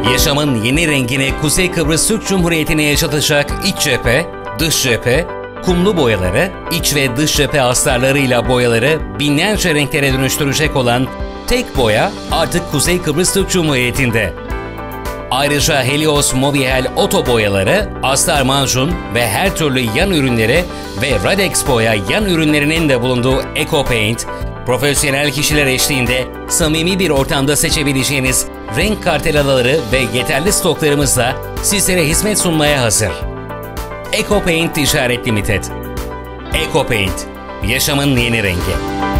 Yaşamın yeni rengini Kuzey Kıbrıs Türk Cumhuriyeti'ne yaşatacak iç cephe, dış cephe, kumlu boyaları, iç ve dış cephe astarlarıyla boyaları binlerce renklere dönüştürecek olan tek boya artık Kuzey Kıbrıs Türk Cumhuriyeti'nde. Ayrıca Helios Mobiel Oto boyaları, astar macun ve her türlü yan ürünleri ve Radex boya yan ürünlerinin de bulunduğu Eco Paint, profesyonel kişiler eşliğinde samimi bir ortamda seçebileceğiniz renk kartelaları ve yeterli stoklarımızla sizlere hizmet sunmaya hazır. Eco Paint Ticaret Limited. Eco Paint, yaşamın yeni rengi.